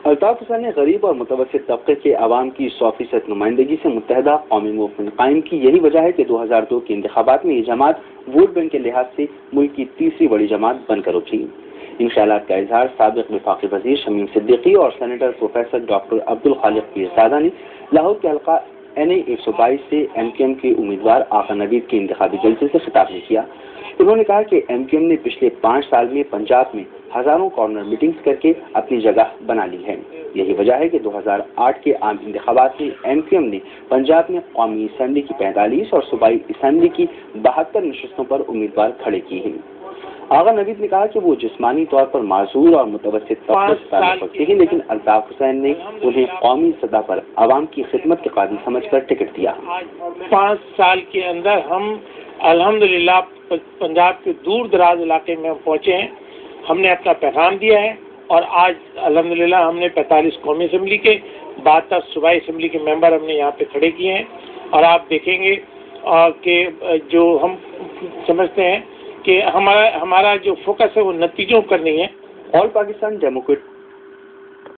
الطاف حسین نے غریب اور متوسط طبقے کے عوام کی 100% نمائندگی سے متحدہ قومی موومنٹ قائم کی. یہی وجہ ہے کہ 2002 کے انتخابات میں یہ جماعت ووٹ بینک کے لحاظ سے ملک کی تیسری بڑی جماعت بن کر ابھری. ان خیالات کا اظہار سابق وفاقی وزیر شمیم صدیقی اور senator professor doctor Abdul Khaliq Pirzada نے لاہور کے حلقہ NA 122 سے MQM کے امیدوار آقا نوید کے انتخابی جلسے سے خطاب میں کیا. انہوں نے کہا کہ MQM نے پچھلے 5 سال میں پنجاب میں ہزاروں کارنر میٹنگز کر کے اپنی جگہ بنا لی ہے. یہی وجہ ہے کہ 2008 کے عام انتخابات میں MQM نے پنجاب میں قومی اسمبلی کی 45 اور صوبائی اسمبلی کی 72 نشستوں پر امیدوار کھڑے کیے ہیں. آغا نوید نے کہا کہ وہ جسمانی طور پر معذور اور متوسط طبقے سے تعلق رکھتے ہیں، لیکن الطاف حسین نے انہیں قومی سطح پر عوام کی خدمت کے قابل سمجھ کر ٹکٹ دیا. 5 سال کے اندر ہم الحمدللہ پنجاب کے دور دراز علاقے میں ہم پہنچے ہیں. ہم نے اپنا پیغام دیا ہے اور آج الحمدللہ ہم نے 45 قومی اسمبلی کے 72 صوبائی اسمبلی کے ممبر ہم نے یہاں پہ کھڑے کیے ہیں. اور آپ دیکھیں گے کہ جو ہم سمجھتے ہیں کہ ہمارا جو فوکس ہے وہ نتیجوں پر نہیں ہے. آل پاکستان ڈیموکریٹ